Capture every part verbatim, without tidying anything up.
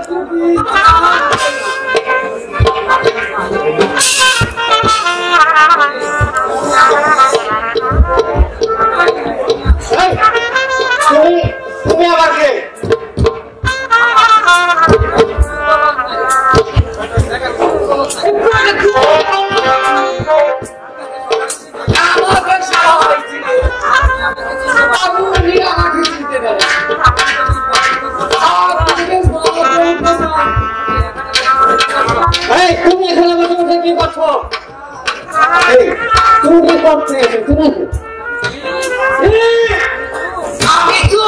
তুমি আবার কে? তুমি এখানে বসে বসে কি করছো? তুমি কি করছো? তুমি আমি তো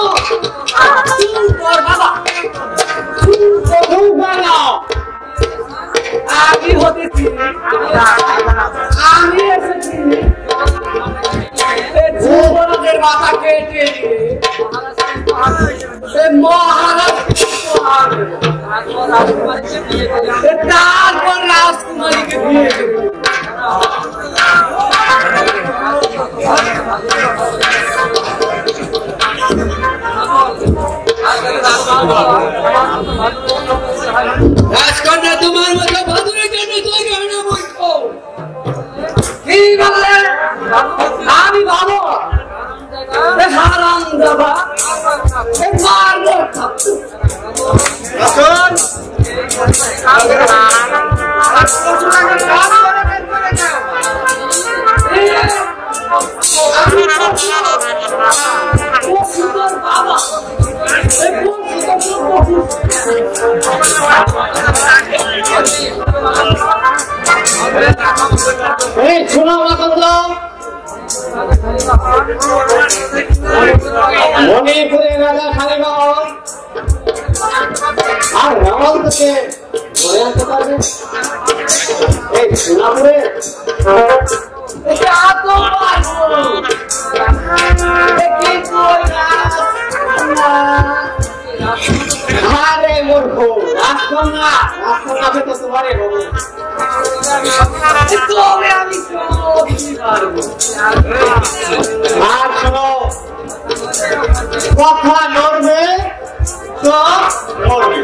আমি হতেছি আমি এসেছি যুবরাজের মাথা কেটে সে মহারাজ তারপর রাজকুমারীকে বিয়ে দেবে। রাজকন্যা তোমার মতো ভাদুরের জন্য তৈরি হয় না বলছো? কি বললে? আমি ভালো হারাম দেবা মারবো বাবা শোনো মণিপুরের রাজা শালিগঞ্জ আর রামকে ধরে আনতে পারবে এই সোনাপুরে আরে মূর্খ রাজকন্যা রাজকন্যাকে তো তোমারে হবে আমি আর শোনো কথা নড়বে তো নড়বে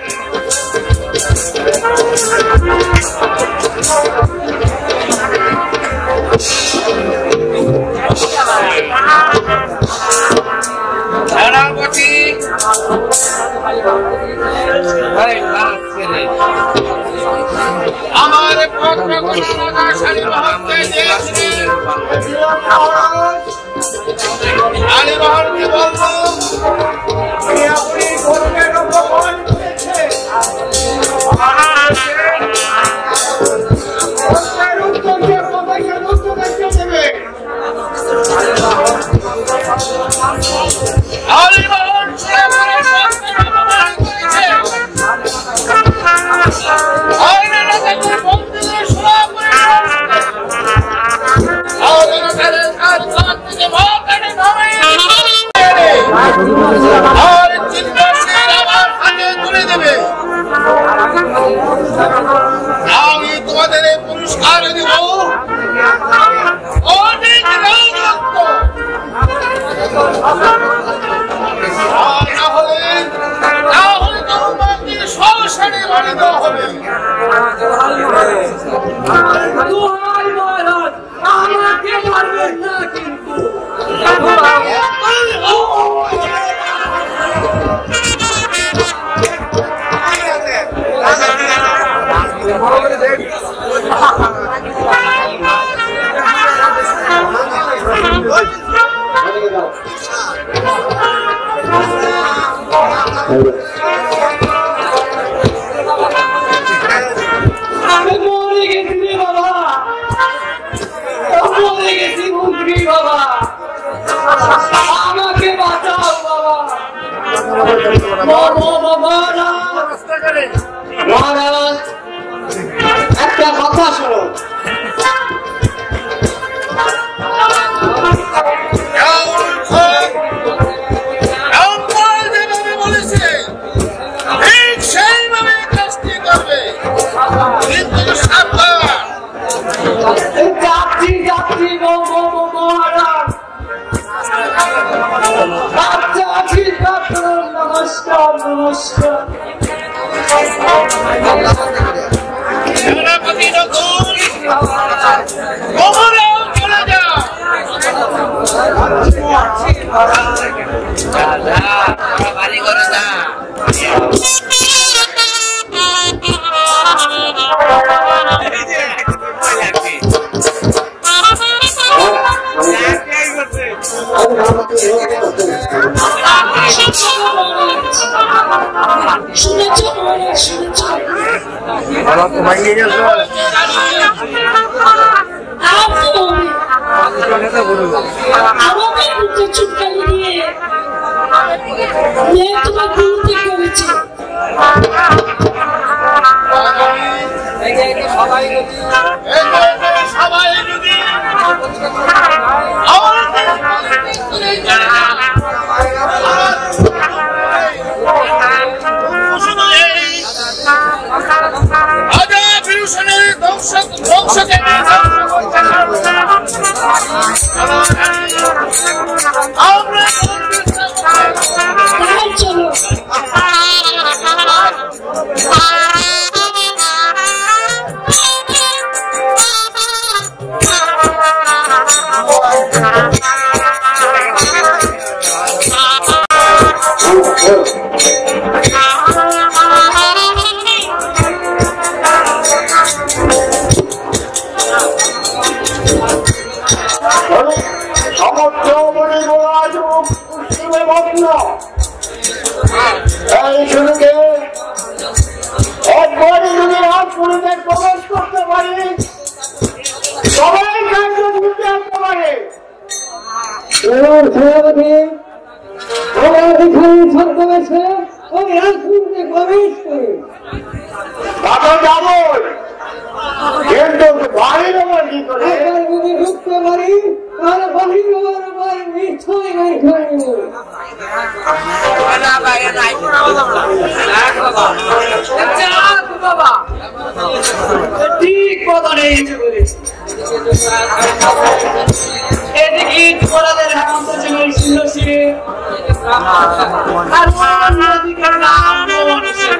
আমার আলিবাহনকে বলবো আমি তোমাদের পুরস্কার দেব অনেক তাহলে তোমাকে সংসারে বাড়ি দেওয়া হবে। আমাকে মারবেন না কিন্তু সেনাপতি নকুল কোমরেও চলে যা। বাড়ি করে যা। আমাকে চুপকালি দিয়ে তোমার গুরুতে করেছে। সবাই সবাই যদি ধ্বংসকে আমরা চলো একবারে যদি রাজপুরীতে প্রবেশ করতে পারি সবাই কার্য ঘুরতে আসতে পারে। সভাপতি আমার এখানে ছদ্মবেশে আমি রাজপুরীতে প্রবেশ করি। তাকে যাবই, কিন্তু বাড়ির ওপর কি করে একবার যদি ঢুকতে পারি তাহলে বাহির হওয়ার উপর নিশ্চয়ই নাই করে নেব। ঠিক কথা নেই বলেছি। এদিকে যুবরাজের হেমন্ত ছিল শিলশিরে, আর অন্যদিকে রাম মোহন ছিল।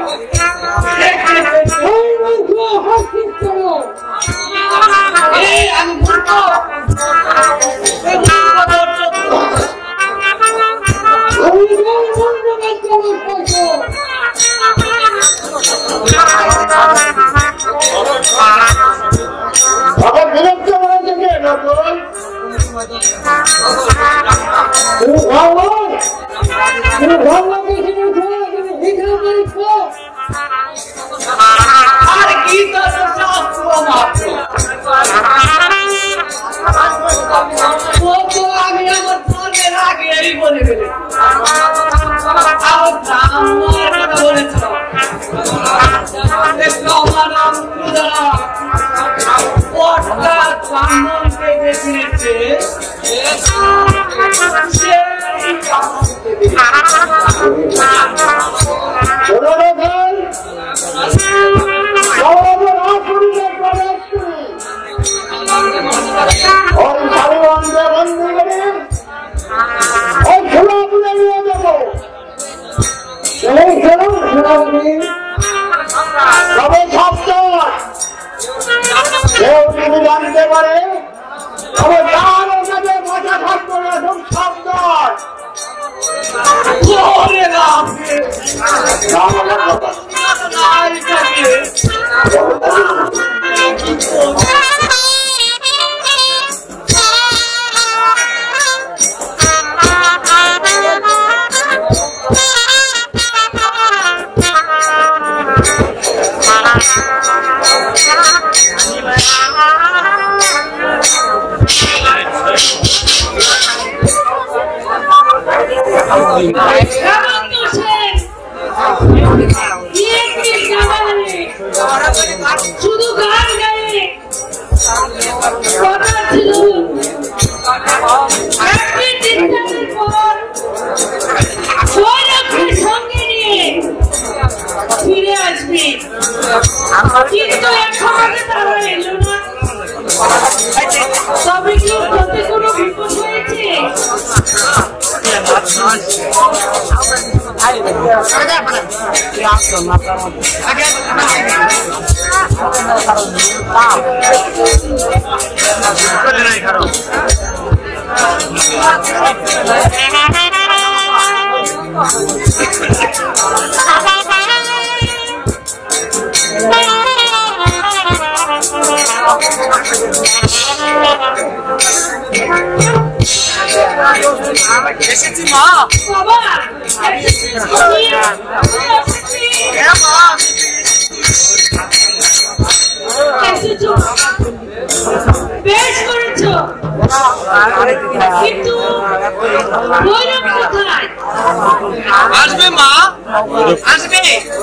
এই আমি বলবো আবার বিরক্ত হয়ে থেকে নতুন আর গীতা শাস্ত্র মাত্র আমি আমার ফোনের আগে এই বলে ফেলে আমার ব্রাহ্মণের কথা বলেছ আমার নাম দ্বারা অর্থাৎ ব্রাহ্মণকে বেছে নিচ্ছে কেউ যদি জানতে পারে তবে তার ওখানে মাথা থাকতো না সব শব্দ শুধু গান গায়ে কথা ছিল সঙ্গে নিয়ে ফিরে আসবি, কিন্তু এখন তারা এলো না। তবে কি ওতে কোনো বিপদ হয়েছে? এসেছি মা বাবা এসেছিস তুমি হ্যাঁ মা এসেছো বেশ করেছো কিন্তু ভৈরব কোথায় আসবে মা আসবে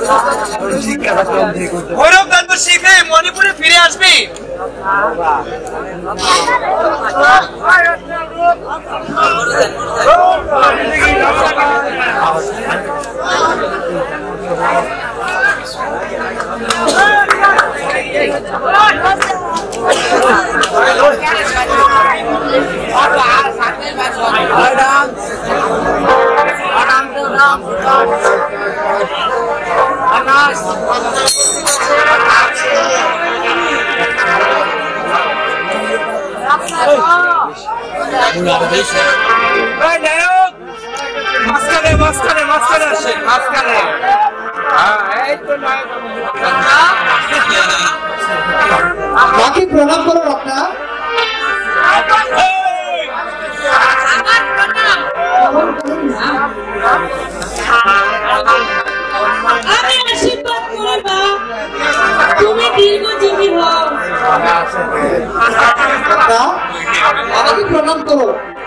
ভৈরব তন্ত্র শিখে মণিপুরে ফিরে আসবে মাঝখানে মাঝখানে মাঝখানে আসে মাঝখানে মাকে প্রণাম করো রত্না। আমি আশীর্বাদ করি মা তুমি দীর্ঘজীবী হও রত্না, আমাকে প্রণাম করো।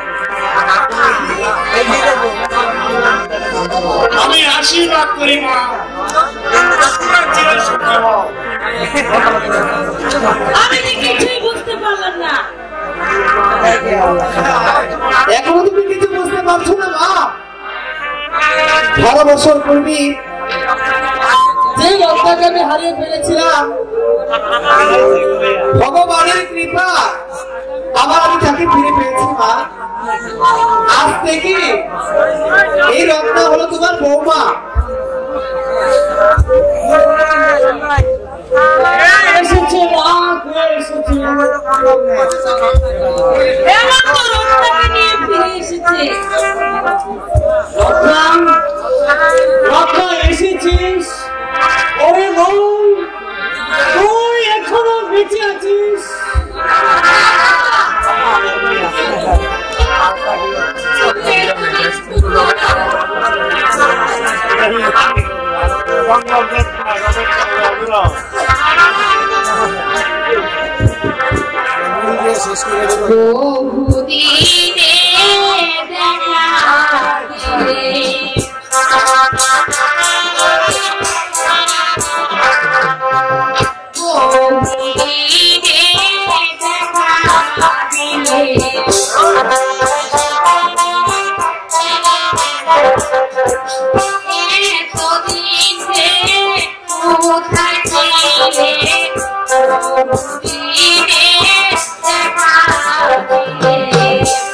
আমি আশীর্বাদ করি মা আমি তো কিছুই বুঝতে পারলাম না এখনো তুমি কিছু বুঝতে পারছো না মা? বারো বছর পূর্বে যে রত্নাকে আমি হারিয়ে ফেলেছিলাম, ভগবানের কৃপা আবার আমি তাকে ফিরে পেয়েছি মা। আজ থেকে এই রত্না হলো তোমার বৌমা। এসেছে মা, এসেছে। এমন তো রত্নাকে নিয়ে ফিরে এসেছে রত্না, রত্না এসেছিস? ওরে বউ, তুই এখনো বেঁচে আছিস? বহুদিনে দেখা দিলে বহুদিনে দেখা দিলে এতদিন কোথায় ছিলে বহুদিনে দেখা দিলে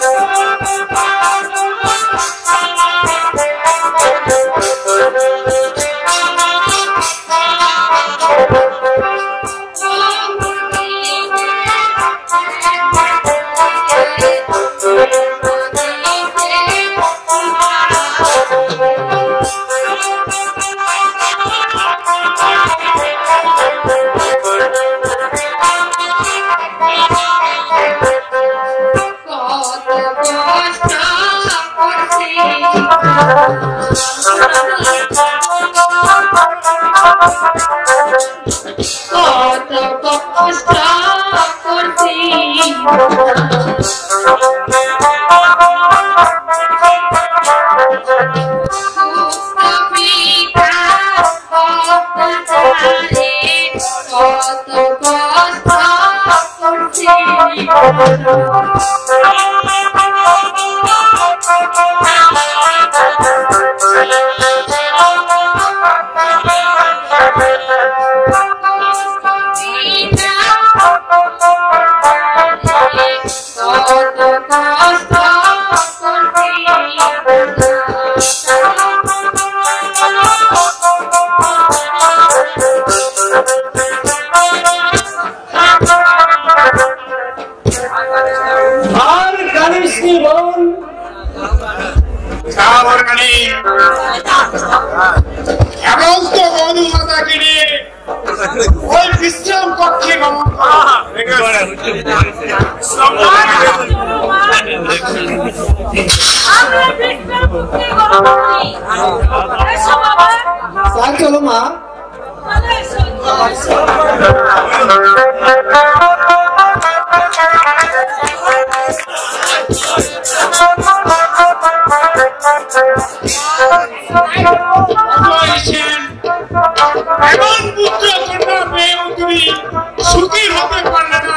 কত কষ্ট করছি কত কষ্ট করছি কত কষ্ট করছি ওই বিশ্রাম কক্ষে গমন করো। স্যার চলো মা। এমন পুত্র কন্যা পেয়েও তুমি সুখী হতে পারলে না।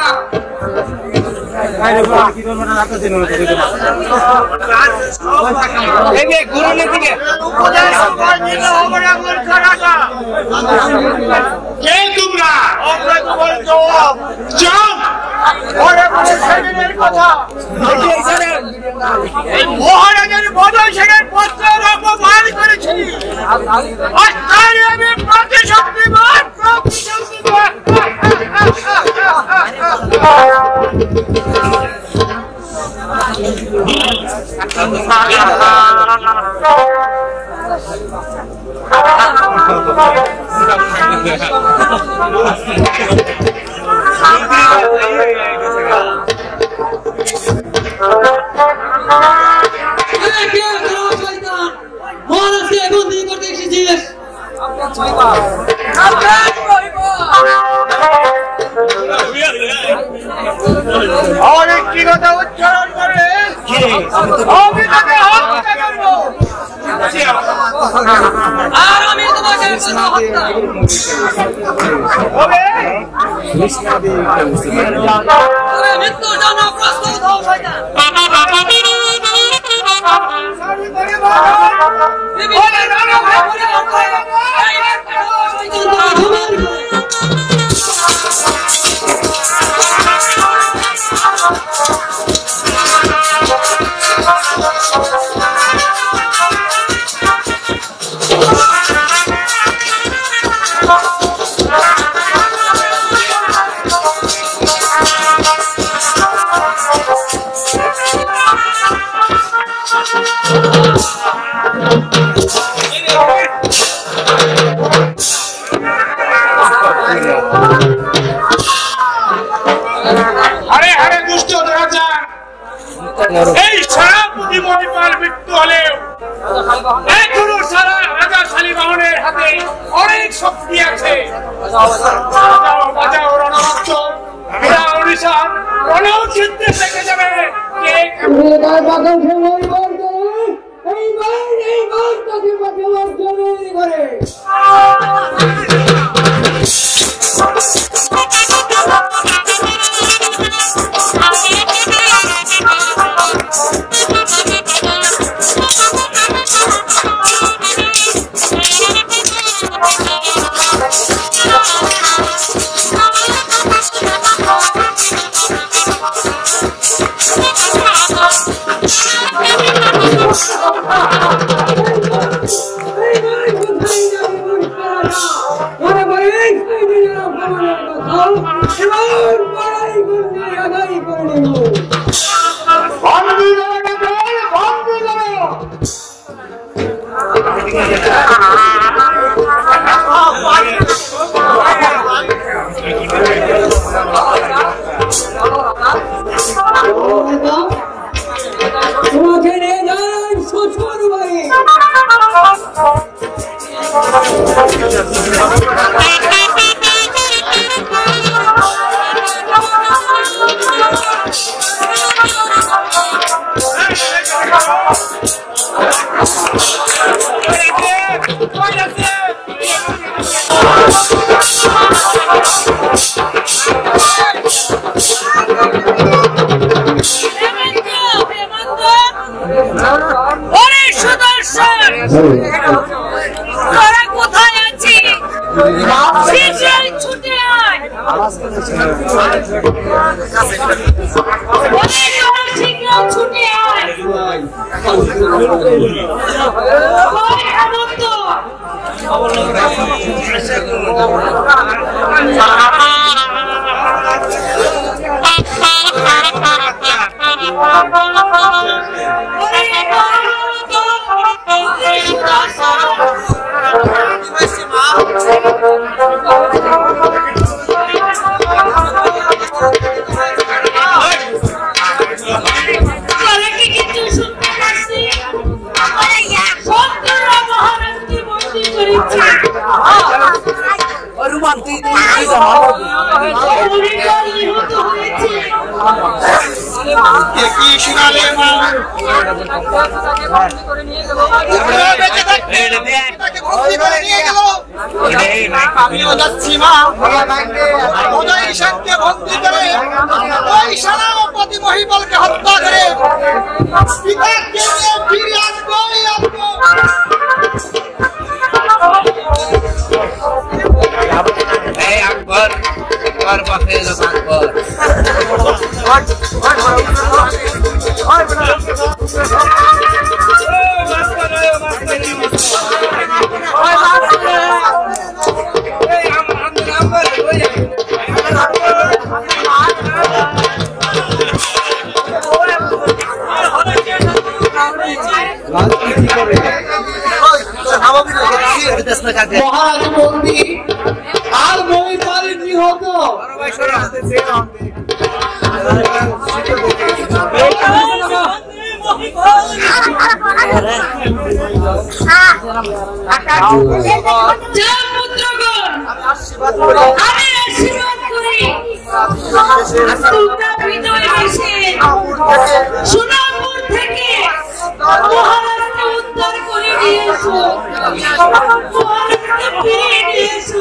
কে তোমরা? মহারাজের বদল সেনের পত্র অপমান করেছি। তাই আমি প্রতিশক্তিমান প্রতিশক্তিমান মহারাজকে বন্দী করতে এসেছিস। অনেক কি কথা উচ্চারণ করে আমি তাকে হত্যা করবো। আর আমি তোমাকে হত্যা মৃত্যুর জন্য প্রস্তুত হও শয়তান। আরে আরে দুষ্ট রাজা, এই সারা বুদ্ধিমণিপাল মৃত্যু হলেও এখনো সারা রাজা শালীবাহনের হাতে অনেক শক্তি আছে। বাজাও বাজাও রণরক্ষ, বিরাও নিশান, রণক্ষেত্রে থেকে যাবে। কে তোমাকে নিয়ে যাই শ্বশুর বাড়ি। তোরা কোথায় আছিস? শীঘ্রই ছুটে আয়। শীঘ্রই ছুটে আয়। ওই হেমন্ত, মা নিহত হয়েছে। কি শোনালে মা? আমিও যাচ্ছি মা। ওই ঈশানকে বন্দী করে ওই সেনাপতি মহিপালকে হত্যা করে পিতাকে নিয়ে ফিরে আসবোই আসবো। এই আকবর আকবর পাশে লোক আকবর মহারাজ বন্দী আর মহিপাল নিহত। যা পুত্রগণ, আমি আশীর্বাদ করি তোমরা বিজয় এসে সোনাপুর থেকে মহারাজকে উদ্ধার করে নিয়ে এসো, মহারাজকে ফিরিয়ে নিয়ে এসো।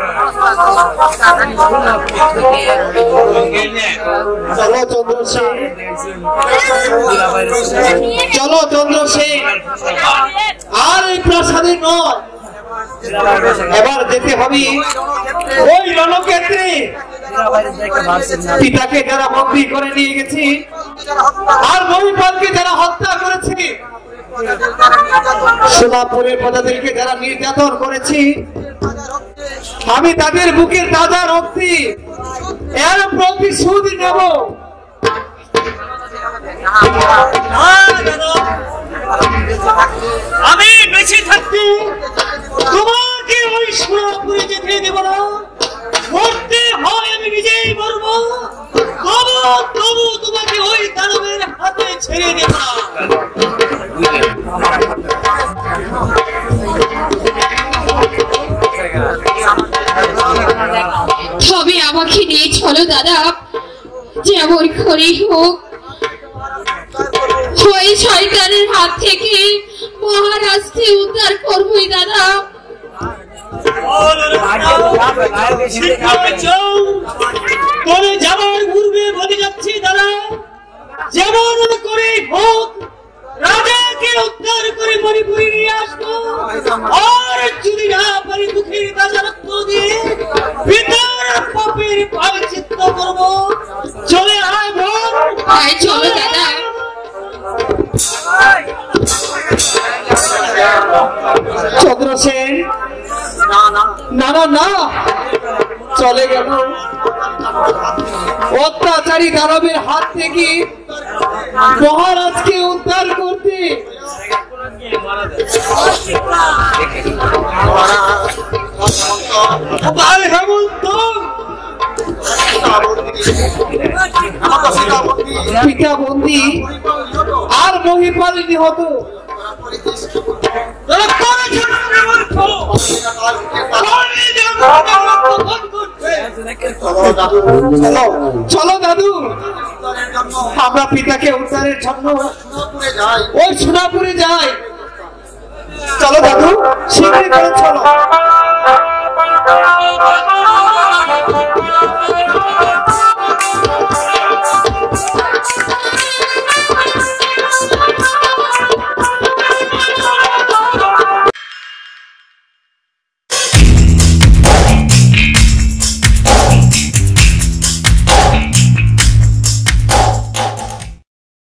চলো চন্দ্রসেন, চলো চন্দ্রসেন, আর এই প্রাসাদে নয়, এবার যেতে হবে ওই রণক্ষেত্রে। পিতাকে যারা বন্দী করে নিয়ে গেছে আর মহিপালকে যারা হত্যা করেছে, সোনাপুরের প্রজাদেরকে যারা নির্যাতন করেছে, আমি তাদের বুকের তাজা রক্তি এর প্রতিশোধ নেব। আমি বেঁচে থাকতে তোমাকে ওই সোনাপুরে যেতে দেব না। মরতে হয় আমি নিজেই মরবো, তবু তবু তোমাকে ওই দানবের হাতে ছেড়ে দেব না। তবে আমাকে নিয়ে চলো দাদা, যেমন করে হোক ওই শয়তানের হাত থেকে মহারাজকে উদ্ধার করবোই দাদা। তবে যাবার পূর্বে বলে যাচ্ছি দাদা, যেমন করে হোক রাজাকে উদ্ধার করে মণিপুরে নিয়ে আসবো, আর যদি না পারি মুখের তাজা রক্ত দিয়ে পিতার পাপের প্রায়শ্চিত্ত করবো। চলে আয় বোন, তাই চলো দাদা। চন্দ্রসেন, না না না, চলে গেল অত্যাচারী দানবের হাত থেকে মহারাজকে উদ্ধার করতে। ভাই হেমন্ত, পিতা বন্দী আর মহিপাল নিহত। চলো দাদু, আমরা পিতাকে উদ্ধারের জন্য ওই সোনাপুরে যাই। চলো দাদু, শীঘ্রই করে চলো।